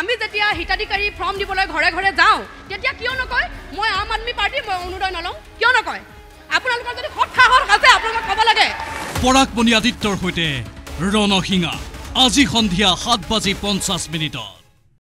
আমি যেতিয়া হিতাধিকাৰী ফৰ্ম দিবলৈ ঘৰে ঘৰে যাওঁ তেতিয়া কিয় নকয় মই আম আদমি পাৰ্টি মই অনুদান নলওঁ কিয় নকয় আপোনালোকৰ যদি সাহস আছে আপোনালোকক ক'ব লাগে পৰাগমণি আদিত্যৰ সৈতে ৰণসিঙা আজি সন্ধিয়া 7:50